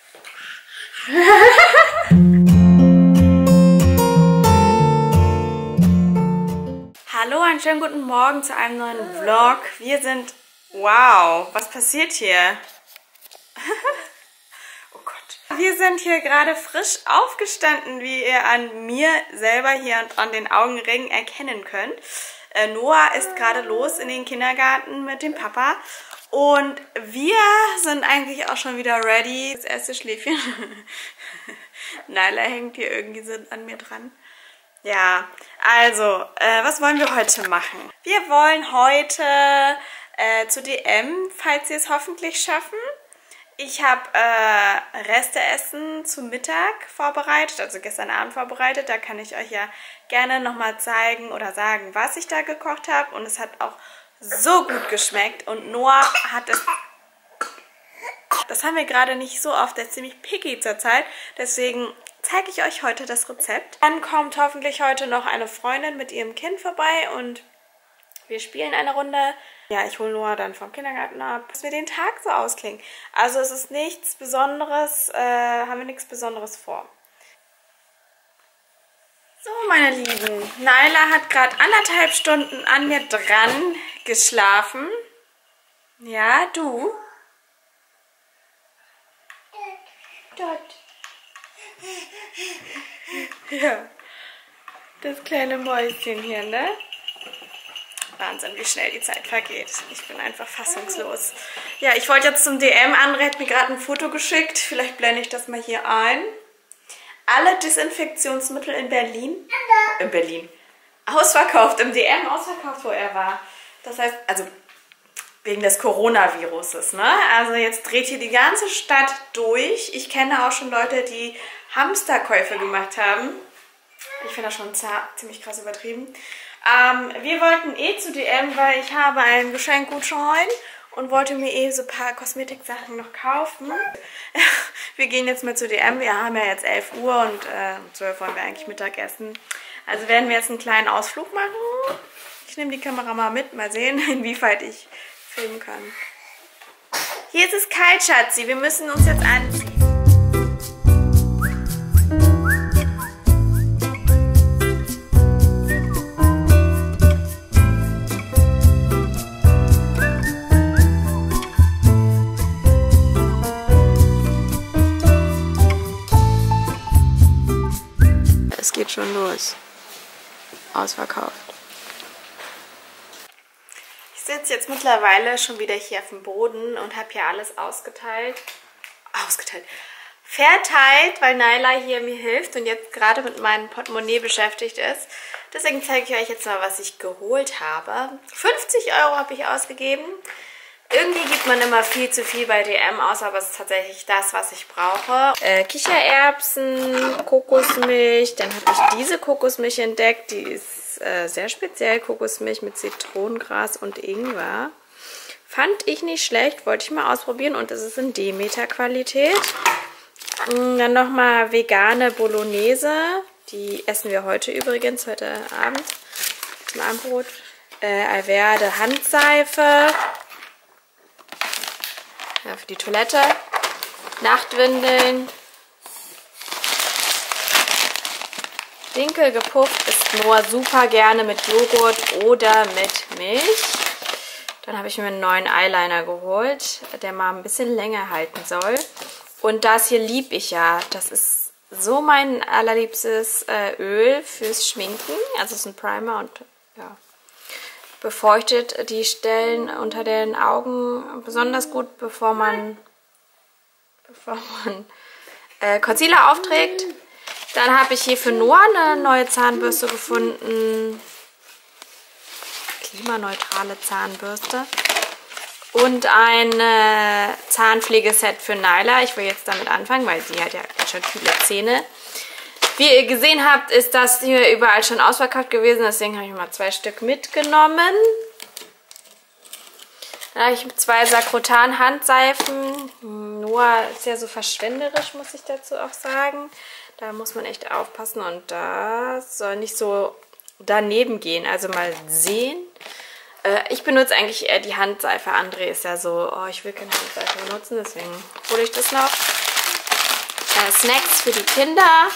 Hallo, einen schönen guten Morgen zu einem neuen Vlog. Wir sind... Wow, was passiert hier? Oh Gott. Wir sind hier gerade frisch aufgestanden, wie ihr an mir selber hier und an den Augenringen erkennen könnt. Noah ist gerade los in den Kindergarten mit dem Papa. Und wir sind eigentlich auch schon wieder ready. Das erste Schläfchen. Naila hängt hier irgendwie so an mir dran. Ja, also, was wollen wir heute machen? Wir wollen heute zu DM, falls wir es hoffentlich schaffen. Ich habe Resteessen zum Mittag vorbereitet, also gestern Abend vorbereitet. Da kann ich euch ja gerne nochmal zeigen oder sagen, was ich da gekocht habe. Und es hat auch so gut geschmeckt. Und Noah hat es... Das haben wir gerade nicht so oft, der ist ziemlich picky zurzeit. Deswegen zeige ich euch heute das Rezept. Dann kommt hoffentlich heute noch eine Freundin mit ihrem Kind vorbei und wir spielen eine Runde. Ja, ich hole Noah dann vom Kindergarten ab, dass wir den Tag so ausklingen. Also es ist nichts Besonderes, haben wir nichts Besonderes vor. So, meine Lieben, Naila hat gerade 1,5 Stunden an mir dran geschlafen. Ja, du? Dort. Ja, das kleine Mäuschen hier, ne? Wahnsinn, wie schnell die Zeit vergeht. Ich bin einfach fassungslos. Ja, ich wollte jetzt zum DM. Andre hat mir gerade ein Foto geschickt. Vielleicht blende ich das mal hier ein. Alle Desinfektionsmittel in Berlin. In Berlin. Ausverkauft. Im DM ausverkauft, wo er war. Das heißt, also wegen des Coronaviruses, ne? Also jetzt dreht hier die ganze Stadt durch. Ich kenne auch schon Leute, die Hamsterkäufe gemacht haben. Ich finde das schon ziemlich krass übertrieben. Wir wollten zu DM, weil ich habe einen Geschenkgutschein und wollte mir so ein paar Kosmetiksachen noch kaufen. Wir gehen jetzt mal zu DM. Wir haben ja jetzt 11 Uhr und um 12 wollen wir eigentlich Mittagessen. Also werden wir jetzt einen kleinen Ausflug machen. Ich nehme die Kamera mal mit, mal sehen, inwieweit ich filmen kann. Hier ist es kalt, Schatzi. Wir müssen uns jetzt anziehen. Es geht schon los. Ausverkauft. Ich sitze jetzt mittlerweile schon wieder hier auf dem Boden und habe hier alles ausgeteilt. Verteilt, weil Naila hier mir hilft und jetzt gerade mit meinem Portemonnaie beschäftigt ist. Deswegen zeige ich euch jetzt mal, was ich geholt habe. 50 € habe ich ausgegeben. Irgendwie gibt man immer viel zu viel bei DM aus, aber es ist tatsächlich das, was ich brauche. Kichererbsen, Kokosmilch, dann habe ich diese Kokosmilch entdeckt. Die ist sehr speziell, Kokosmilch mit Zitronengras und Ingwer. Fand ich nicht schlecht, wollte ich mal ausprobieren und es ist in Demeter-Qualität. Dann nochmal vegane Bolognese, die essen wir heute übrigens, heute Abend zum Abendbrot. Alverde Handseife. Ja, für die Toilette. Nachtwindeln. Dinkel gepufft isst Noah super gerne mit Joghurt oder mit Milch. Dann habe ich mir einen neuen Eyeliner geholt, der mal ein bisschen länger halten soll. Und das hier liebe ich ja. Das ist so mein allerliebstes Öl fürs Schminken. Also es ist ein Primer und ja, befeuchtet die Stellen unter den Augen besonders gut, bevor man Concealer aufträgt. Dann habe ich hier für Noah eine neue Zahnbürste gefunden. Klimaneutrale Zahnbürste. Und ein Zahnpflegeset für Naila. Ich will jetzt damit anfangen, weil sie hat ja schon viele Zähne. Wie ihr gesehen habt, ist das hier überall schon ausverkauft gewesen. Deswegen habe ich mal 2 Stück mitgenommen. Dann habe ich 2 Sakrotan-Handseifen. Noah ist ja so verschwenderisch, muss ich dazu auch sagen. Da muss man echt aufpassen und das soll nicht so daneben gehen. Also mal sehen. Ich benutze eigentlich eher die Handseife. André ist ja so, oh, ich will keine Handseife benutzen, deswegen hole ich das noch. Snacks für die Kinder.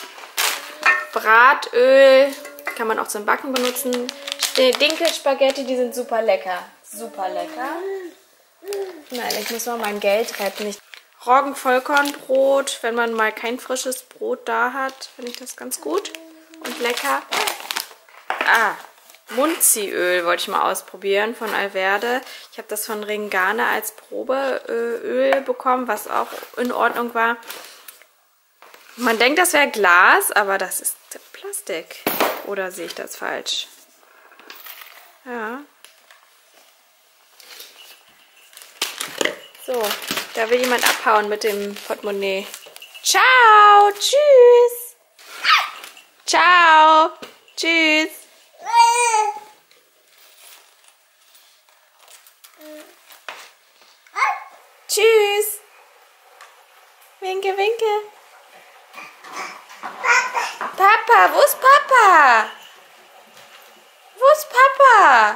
Bratöl kann man auch zum Backen benutzen. Dinkelspaghetti, die sind super lecker. Super lecker. Nein, ich muss mal mein Geld retten. Roggenvollkornbrot, wenn man mal kein frisches Brot da hat, finde ich das ganz gut und lecker. Munziöl wollte ich mal ausprobieren von Alverde. Ich habe das von Ringane als Probeöl bekommen, was auch in Ordnung war. Man denkt, das wäre Glas, aber das ist Plastik. Oder sehe ich das falsch? Ja. So, da will jemand abhauen mit dem Portemonnaie. Ciao, tschüss. Ciao, tschüss. Tschüss. Winke, winke. Papa, wo ist Papa? Wo ist Papa?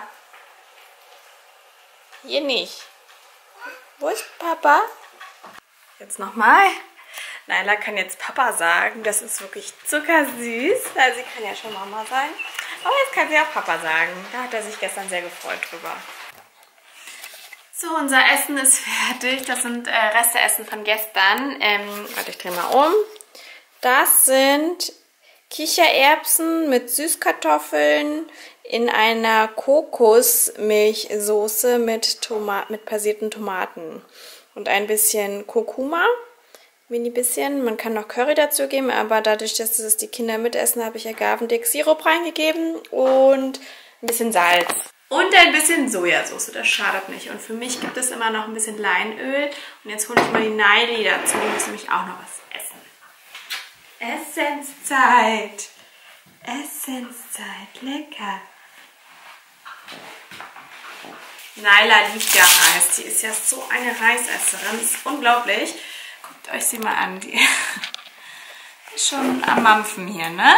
Hier nicht. Wo ist Papa? Jetzt nochmal. Naila kann jetzt Papa sagen. Das ist wirklich zuckersüß. Also sie kann ja schon Mama sein. Aber jetzt kann sie auch Papa sagen. Da hat er sich gestern sehr gefreut drüber. So, unser Essen ist fertig. Das sind Resteessen von gestern. Warte, ich drehe mal um. Das sind Kichererbsen mit Süßkartoffeln in einer Kokosmilchsoße mit passierten Tomaten und ein bisschen Kurkuma, mini bisschen. Man kann noch Curry dazu geben, aber dadurch, dass es die Kinder mitessen, habe ich Agavendick-Sirup reingegeben und ein bisschen Salz. Und ein bisschen Sojasauce, das schadet nicht. Und für mich gibt es immer noch ein bisschen Leinöl. Und jetzt hole ich mal die Naili dazu. Ich muss nämlich auch noch was essen. Essenszeit. Essenszeit. Lecker. Naila liebt ja Reis. Die ist ja so eine Reisesserin. Das ist unglaublich. Guckt euch sie mal an. Die ist schon am Mampfen hier, ne?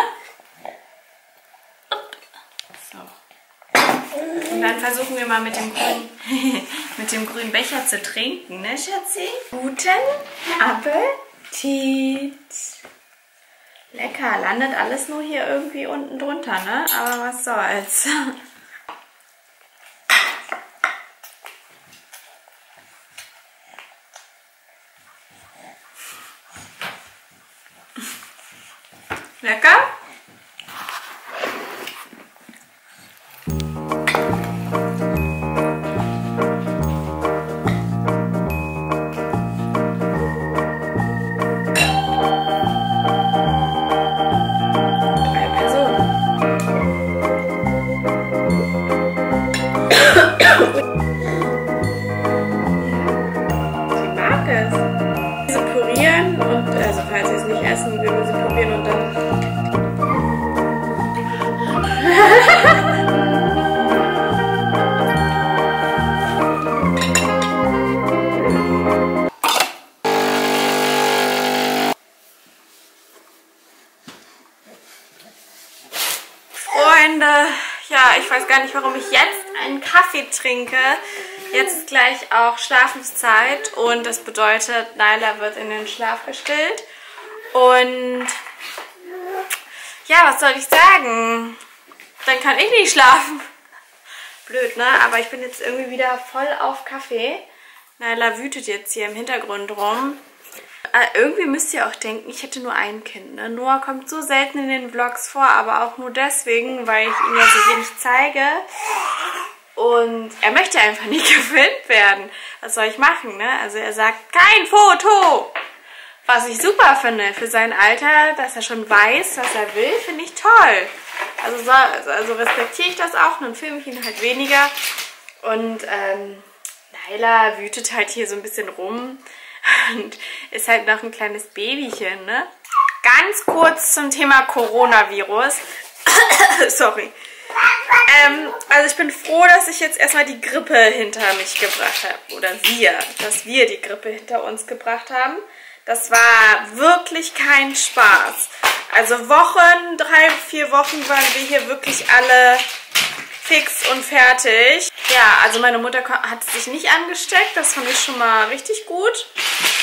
So. Und dann versuchen wir mal mit dem grünen Becher zu trinken, ne, Schatzi? Guten Appetit! Lecker, landet alles nur hier irgendwie unten drunter, ne? Aber was soll's. Lecker? Freunde, ja, ich weiß gar nicht, warum ich jetzt einen Kaffee trinke. Jetzt ist gleich auch Schlafenszeit und das bedeutet, Naila wird in den Schlaf gestillt. Und ja, was soll ich sagen? Dann kann ich nicht schlafen. Blöd, ne? Aber ich bin jetzt irgendwie wieder voll auf Kaffee. Naila wütet jetzt hier im Hintergrund rum. Irgendwie müsst ihr auch denken, ich hätte nur ein Kind. Ne? Noah kommt so selten in den Vlogs vor, aber auch nur deswegen, weil ich ihn ja so wenig zeige. Und er möchte einfach nicht gefilmt werden. Was soll ich machen, ne? Also er sagt, kein Foto! Was ich super finde für sein Alter, dass er schon weiß, was er will, finde ich toll. Also respektiere ich das auch, nun filme ich ihn halt weniger. Und Naila wütet halt hier so ein bisschen rum. Und ist halt noch ein kleines Babychen, ne? Ganz kurz zum Thema Coronavirus. Sorry. Also ich bin froh, dass ich jetzt erstmal die Grippe hinter mich gebracht habe. Oder dass wir die Grippe hinter uns gebracht haben. Das war wirklich kein Spaß. Also 3-4 Wochen waren wir hier wirklich alle fix und fertig. Ja, also meine Mutter hat sich nicht angesteckt. Das fand ich schon mal richtig gut.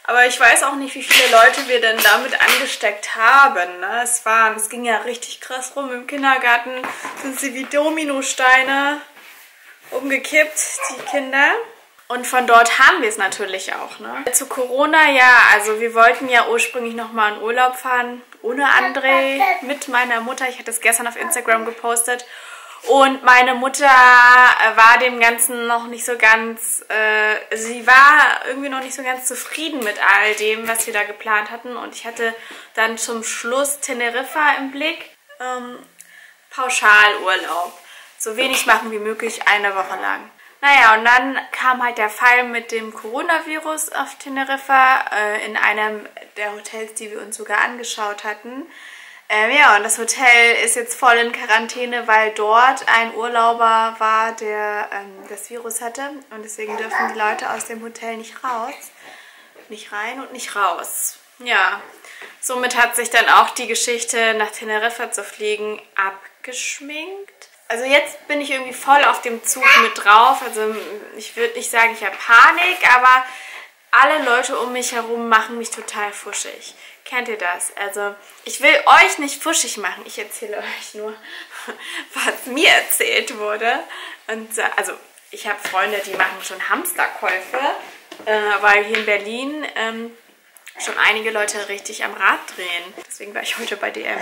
Aber ich weiß auch nicht, wie viele Leute wir denn damit angesteckt haben. Ne? Es ging ja richtig krass rum. Im Kindergarten sind sie wie Dominosteine umgekippt, die Kinder. Und von dort haben wir es natürlich auch. Ne? Zu Corona, ja, also wir wollten ja ursprünglich nochmal in Urlaub fahren, ohne André, mit meiner Mutter. Ich hatte es gestern auf Instagram gepostet. Und meine Mutter war dem Ganzen noch nicht so ganz, sie war irgendwie noch nicht so ganz zufrieden mit all dem, was wir da geplant hatten. Und ich hatte dann zum Schluss Teneriffa im Blick, Pauschalurlaub. So wenig machen wie möglich, eine Woche lang. Naja, und dann kam halt der Fall mit dem Coronavirus auf Teneriffa, in einem der Hotels, die wir uns sogar angeschaut hatten. Ja, und das Hotel ist jetzt voll in Quarantäne, weil dort ein Urlauber war, der das Virus hatte. Und deswegen dürfen die Leute aus dem Hotel nicht raus. Nicht rein und nicht raus. Ja, somit hat sich dann auch die Geschichte, nach Teneriffa zu fliegen, abgeschminkt. Also jetzt bin ich irgendwie voll auf dem Zug mit drauf. Also ich würde nicht sagen, ich habe Panik, aber alle Leute um mich herum machen mich total fuschig. Kennt ihr das? Also ich will euch nicht fuschig machen. Ich erzähle euch nur, was mir erzählt wurde. Und also ich habe Freunde, die machen schon Hamsterkäufe, weil hier in Berlin schon einige Leute richtig am Rad drehen. Deswegen war ich heute bei DM.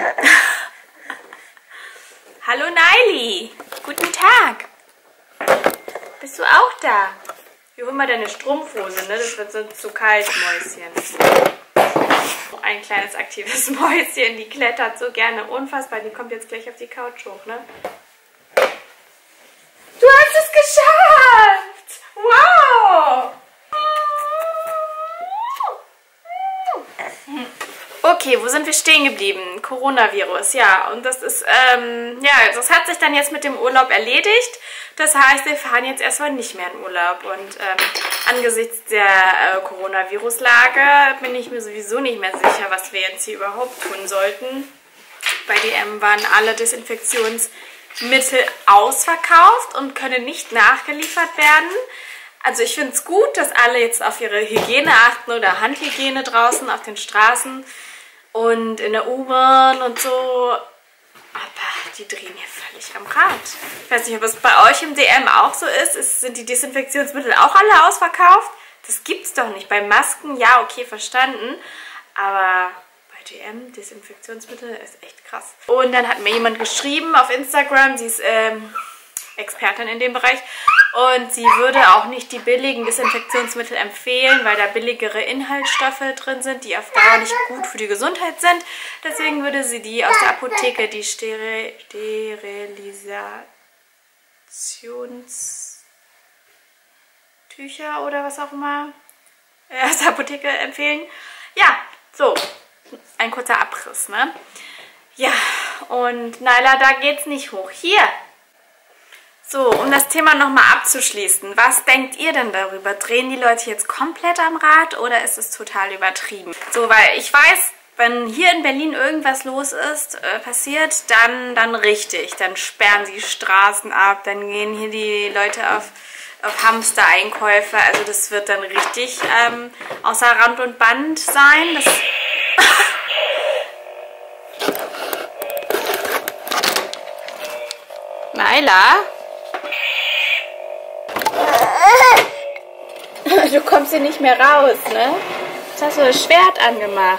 Hallo Naili, guten Tag. Bist du auch da? Hier, hol mal deine Strumpfhose, ne? Das wird sonst zu kalt, Mäuschen. Ein kleines aktives Mäuschen, die klettert so gerne unfassbar. Die kommt jetzt gleich auf die Couch hoch, ne? Du hast es geschafft! Wow! Okay, wo sind wir stehen geblieben? Coronavirus, ja. Und das ist, ja, das hat sich dann jetzt mit dem Urlaub erledigt. Das heißt, wir fahren jetzt erstmal nicht mehr in Urlaub. Und angesichts der Coronavirus-Lage bin ich mir sowieso nicht mehr sicher, was wir jetzt hier überhaupt tun sollten. Bei DM waren alle Desinfektionsmittel ausverkauft und können nicht nachgeliefert werden. Also ich finde es gut, dass alle jetzt auf ihre Hygiene achten oder Handhygiene draußen auf den Straßen und in der U-Bahn und so. Aber die drehen hier völlig am Rad. Ich weiß nicht, ob es bei euch im DM auch so ist. Sind die Desinfektionsmittel auch alle ausverkauft? Das gibt's doch nicht. Bei Masken, ja, okay, verstanden. Aber bei DM, Desinfektionsmittel, ist echt krass. Und dann hat mir jemand geschrieben auf Instagram, sie ist Expertin in dem Bereich. Und sie würde auch nicht die billigen Desinfektionsmittel empfehlen, weil da billigere Inhaltsstoffe drin sind, die auf Dauer nicht gut für die Gesundheit sind. Deswegen würde sie die aus der Apotheke, die Sterilisationstücher oder was auch immer, aus der Apotheke empfehlen. Ja, so, ein kurzer Abriss, ne? Ja, und Naila, da geht's nicht hoch. Hier! So, um das Thema nochmal abzuschließen, was denkt ihr denn darüber? Drehen die Leute jetzt komplett am Rad oder ist es total übertrieben? So, weil ich weiß, wenn hier in Berlin irgendwas los ist, passiert, dann richtig. Dann sperren sie Straßen ab, dann gehen hier die Leute auf Hamster-Einkäufe. Also das wird dann richtig außer Rand und Band sein. Das Naila? Du kommst hier nicht mehr raus, ne? Jetzt hast du das Schwert angemacht.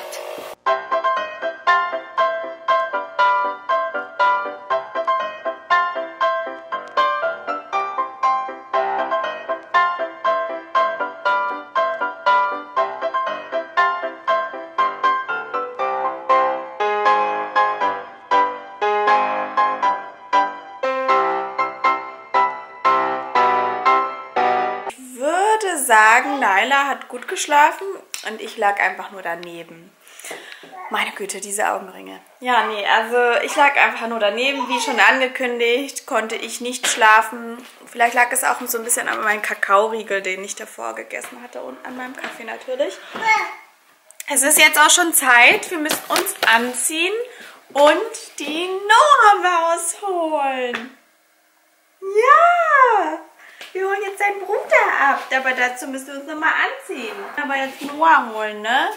Sagen, Naila hat gut geschlafen und ich lag einfach nur daneben. Meine Güte, diese Augenringe. Ja, nee, also ich lag einfach nur daneben. Wie schon angekündigt, konnte ich nicht schlafen. Vielleicht lag es auch so ein bisschen an meinem Kakaoriegel, den ich davor gegessen hatte und an meinem Kaffee natürlich. Es ist jetzt auch schon Zeit. Wir müssen uns anziehen und die Noah rausholen. Ja! Wir holen jetzt deinen Bruder ab. Aber dazu müssen wir uns nochmal anziehen. Aber jetzt Noah holen, ne?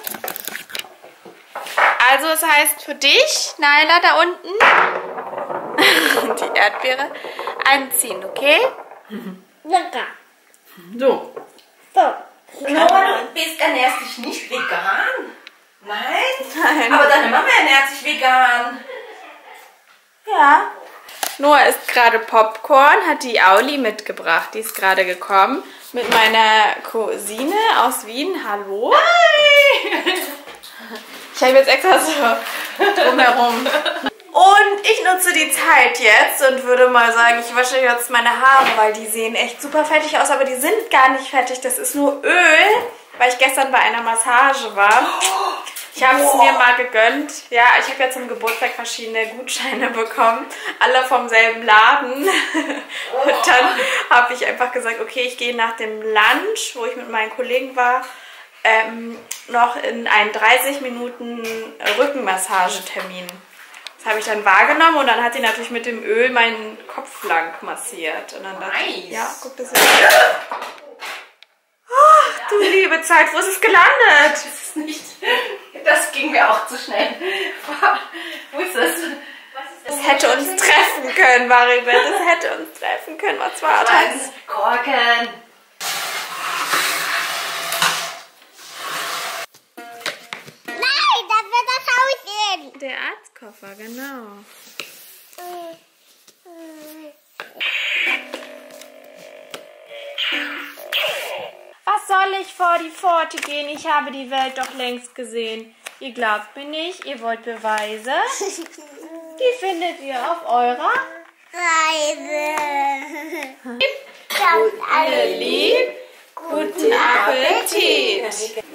Also es heißt für dich, Naila, da unten, die Erdbeere, anziehen, okay? Lecker. So. So. Noah, du ernährst dich nicht vegan? Nein? Nein. Aber deine Mama ernährt sich vegan. Ja. Noah isst gerade Popcorn, hat die Auli mitgebracht. Die ist gerade gekommen mit meiner Cousine aus Wien. Hallo. Hi! Ich habe jetzt extra so drumherum. Und ich nutze die Zeit jetzt und würde mal sagen, ich wasche jetzt meine Haare, weil die sehen echt super fettig aus, aber die sind gar nicht fettig. Das ist nur Öl, weil ich gestern bei einer Massage war. Ich habe es mir mal gegönnt. Ja, ich habe ja zum Geburtstag verschiedene Gutscheine bekommen. Alle vom selben Laden. Und dann habe ich einfach gesagt, okay, ich gehe nach dem Lunch, wo ich mit meinen Kollegen war, noch in einen 30 Minuten Rückenmassagetermin. Das habe ich dann wahrgenommen und dann hat sie natürlich mit dem Öl meinen Kopf lang massiert. Und dann dachte ich, ja, guck das jetzt. Oh, du liebe Zeit, wo ist es gelandet? Das ist nicht. Das ging mir auch zu schnell. Wo ist es? Das hätte uns treffen können, Maribel. Das hätte uns treffen können. Was war das? Korken. Nein, das wird das Haus. Der Arztkoffer, genau. Was soll ich vor die Pforte gehen? Ich habe die Welt doch längst gesehen. Ihr glaubt mir nicht, ihr wollt Beweise. Die findet ihr auf eurer Reise. Ihr lieb. Guten Appetit.